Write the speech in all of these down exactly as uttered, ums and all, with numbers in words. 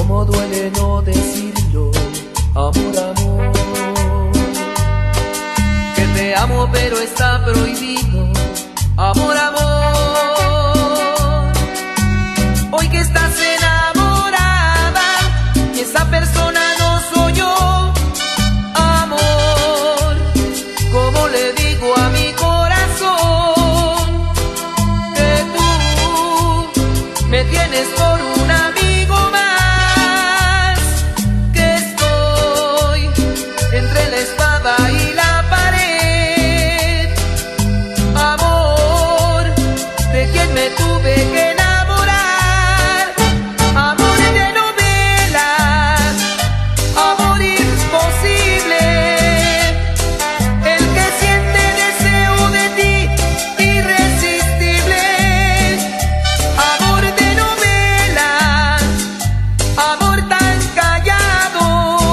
Cómo duele no decirlo, amor, amor, que te amo pero está prohibido, amor, amor. Hoy que estás enamorada y esa persona no soy yo, amor, ¿cómo le digo a mi corazón que tú me tienes por un amigo más? Que estoy entre la espada y la pared, amor, de quien me tuve que enamorar, amor de novela, amor imposible, el que siente deseo de ti, irresistible, amor de novela, amor tan callado,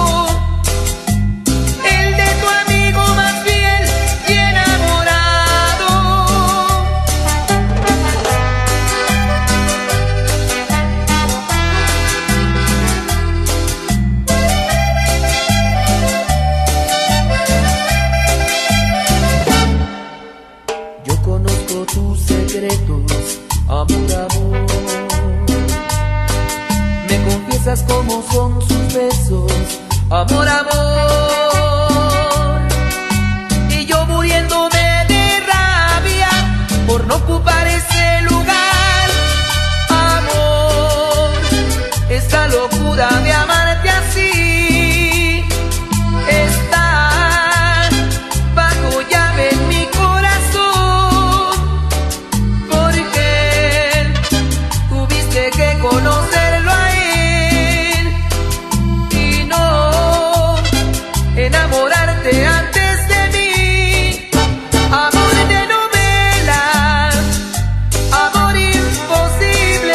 el de tu amigo más fiel y enamorado. Yo conozco tus secretos, amor, amor, me confiesas cómo son sus besos, amor, amor, y yo muriéndome de rabia por no ocupar ese lugar, amor, esta locura de amarte así está bajo llave en mi corazón, porque tuviste que conocerlo a él y no enamorarte antes de mí, amor de novela, amor imposible,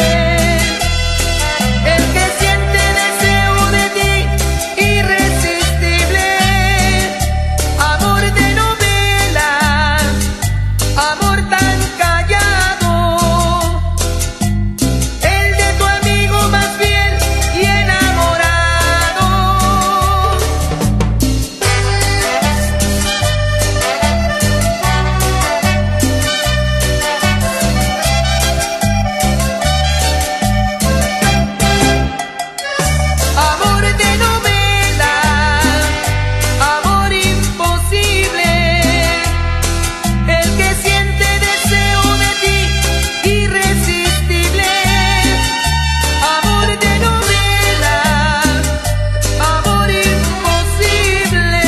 el que siente deseo de ti, irresistible, amor de novela, amor tan callado, el de tu amigo más fiel y enamorado. Amor de novela, amor imposible, el que siente deseo de ti, irresistible, amor de novela, amor imposible.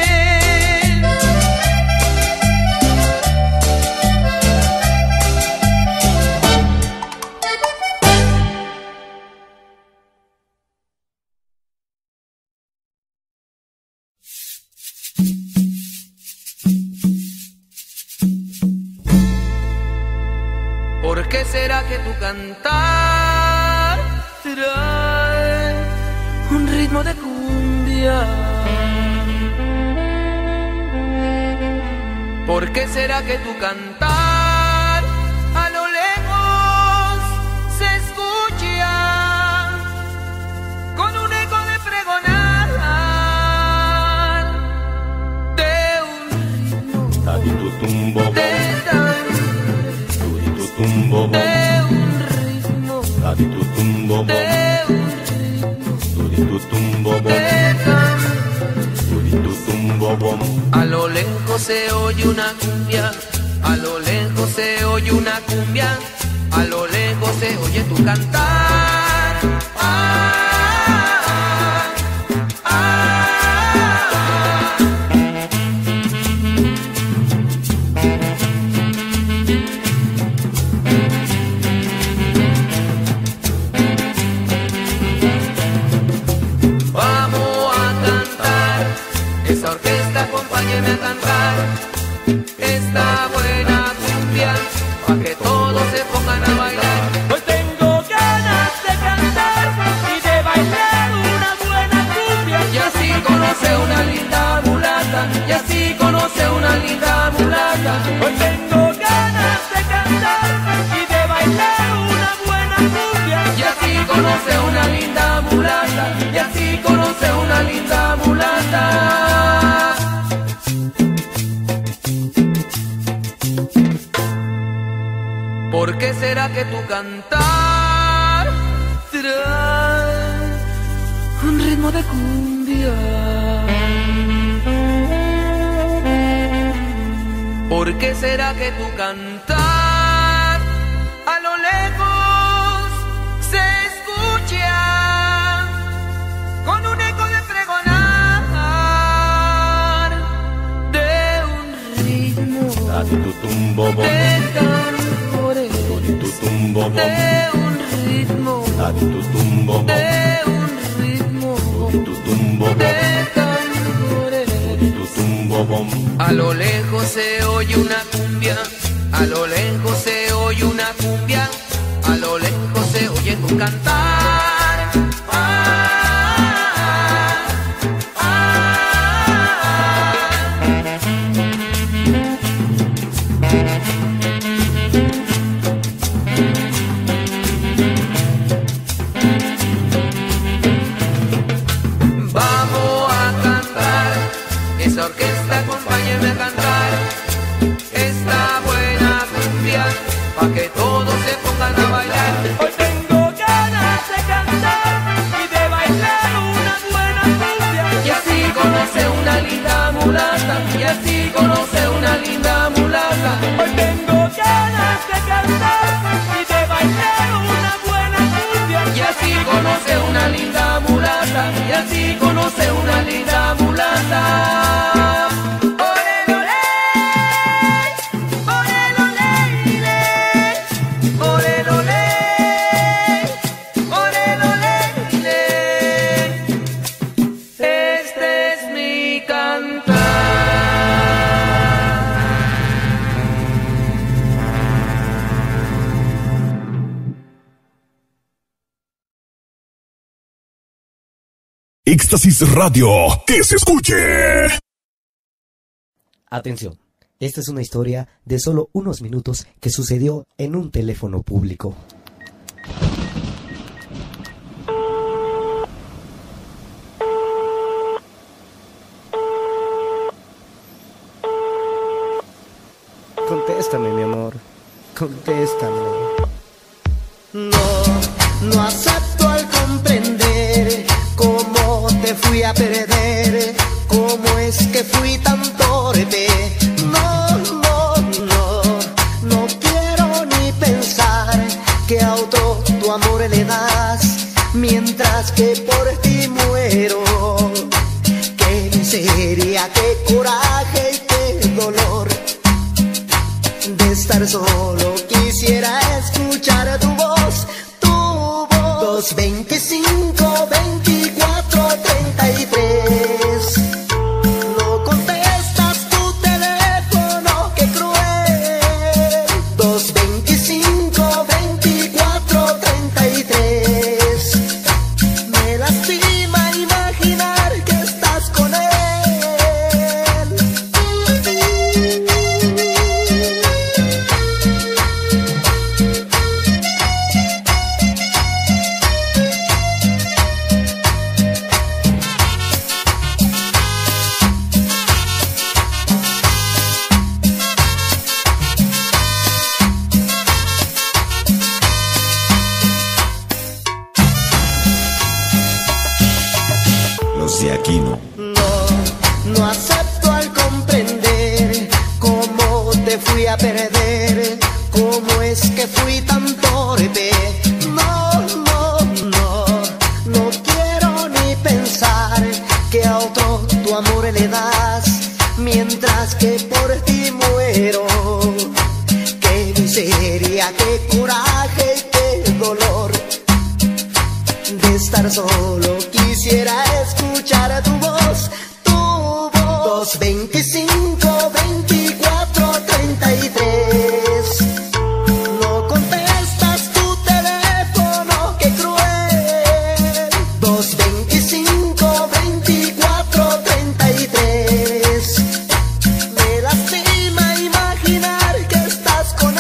¿Por qué será que tu cantar trae un ritmo de cumbia? ¿Por qué será que tu cantar a lo lejos se escucha con un eco de pregonar de un ritmo de tan Tumbo de un ritmo, Taditu tumbo de un ritmo, Taditu tumbo de tan. Taditu tumbo A lo lejos se oye una cumbia, a lo lejos se oye una cumbia, a lo lejos se oye tu cantar. Ah, ah, ah. Vamos a cantar, esa orquesta acompáñeme a cantar esta buena cumbia, pa' que todos se pongan a bailar. Hoy tengo ganas de cantar y de bailar una buena cumbia. Y así conoce una linda mulata, y así conoce una linda mulata. Hoy tengo ganas de cantar y de bailar una buena cumbia. Y así conoce una linda mulata. mulata, y así conoce una linda mulata. ¿Por qué será que tu cantar será un ritmo de cumbia? ¿Por qué será que tu cantar a lo lejos se escucha con un eco de pregonar de un ritmo de tambores, de un ritmo de un ritmo de tambores? A lo lejos se oye una cumbia, a lo lejos se oye una cumbia, a lo lejos se oye tu cantar. Ah, ah, ah. Vamos a cantar, esa orquesta acompáñenme a cantar esta buena cumbia, pa' que todos se pongan a bailar. Hoy tengo ganas de cantar y de bailar una buena cumbia. Y así conoce una linda mulata, y así conoce una linda mulata. Hoy tengo ganas de cantar y de bailar una buena cumbia. Y así conoce una linda mulata, y así conoce una linda mulata. Éxtasis Radio, que se escuche. Atención, esta es una historia de solo unos minutos que sucedió en un teléfono público. Contéstame, mi amor, contéstame. No, no acepto al comprender cómo te fui a perder, cómo es que fui tan torpe. No, no, no, no quiero ni pensar que a otro tu amor le das, mientras que por ti muero. Qué miseria, qué coraje y qué dolor de estar solo. Quisiera escuchar tu voz, tu voz. Dos veinticinco, veinticuatro, treinta y tres. No contestas tu teléfono, qué cruel. Dos veinticinco, veinticuatro, treinta y tres. Me lastima imaginar que estás con él. Los de Aquino. No, no acepto al comprender cómo te fui a perder, cómo es que fui tan torpe. No, no, no, no quiero ni pensar que a otro tu amor le das, mientras que por ti muero. Qué miseria, qué coraje, qué dolor de estar solo. Quisiera escuchar tu voz, tu voz. Dos veinticinco, veinticuatro, treinta y tres. No contestas tu teléfono, qué cruel. Dos veinticinco, veinticuatro, treinta y tres. Me lastima imaginar que estás con él.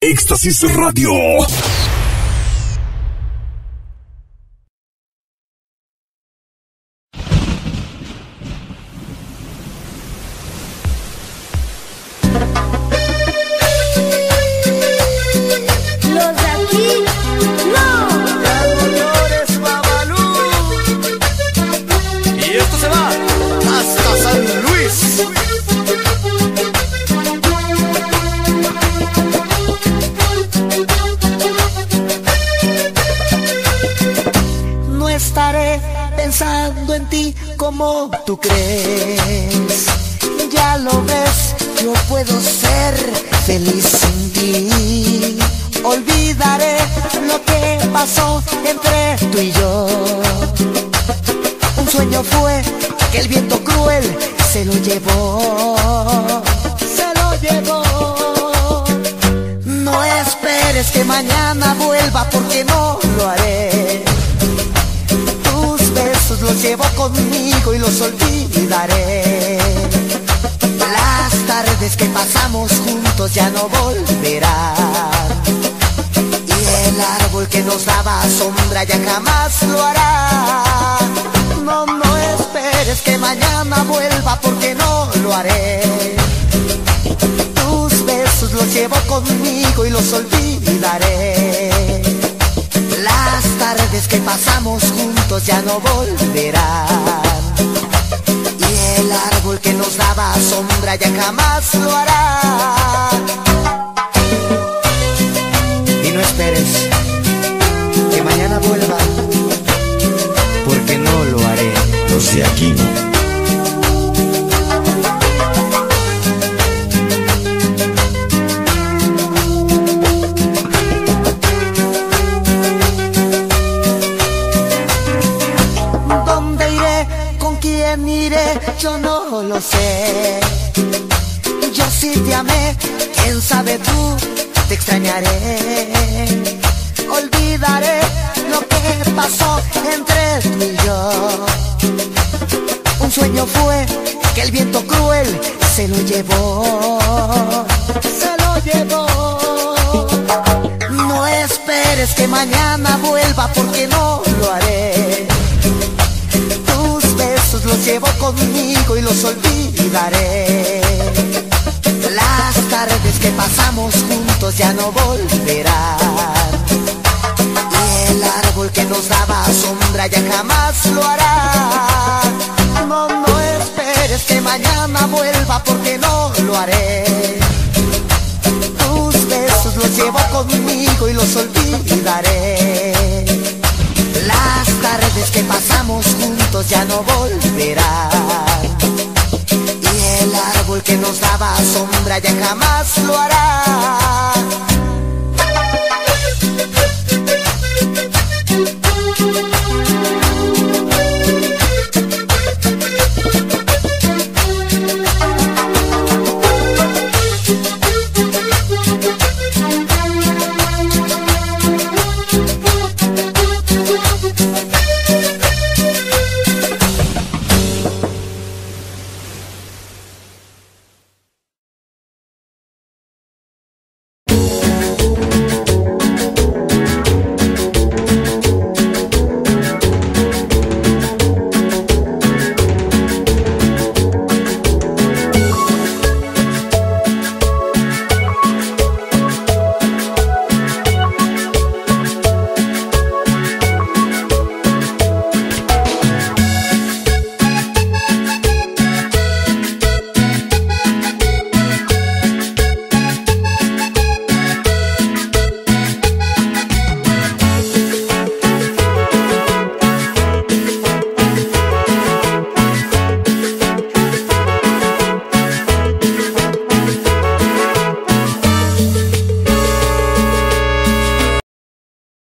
Éxtasis Radio. Los de aquí, no. Ya no llores, Babalú. Y esto se va Hasta San Luis. No estaré pensando en ti como tú crees. Ya lo ves, yo puedo ser feliz sin ti. Olvidaré lo que pasó entre tú y yo. Un sueño fue que el viento cruel se lo llevó, se lo llevó. No esperes que mañana vuelva porque no lo haré. Tus besos los llevo conmigo y los olvidaré. Las tardes que pasamos juntos ya no volverán. Y el árbol que nos daba sombra ya jamás lo hará. No, no esperes que mañana vuelva porque no lo haré. Tus besos los llevo conmigo y los olvidaré. Las tardes que pasamos juntos ya no volverán. Y el árbol que nos daba sombra ya jamás lo hará. Y no esperes que mañana vuelva porque no lo haré. Los de Aquino. ¿Dónde iré? ¿Con quién iré? Yo no lo sé. Yo sí te amé, quién sabe tú, te extrañaré. Olvidaré lo que pasó entre tú y yo. Un sueño fue que el viento cruel se lo llevó, se lo llevó. No esperes que mañana vuelva porque no lo haré. Tus besos los llevo conmigo y los olvidaré. Las tardes que pasamos juntos ya no volverán. Y el árbol que nos daba sombra ya jamás lo hará. No, no esperes que mañana vuelva porque no lo haré. Tus besos los llevo conmigo y los olvidaré. Las tardes que pasamos juntos ya no volverán. Y el árbol que nos daba sombra ya jamás lo hará.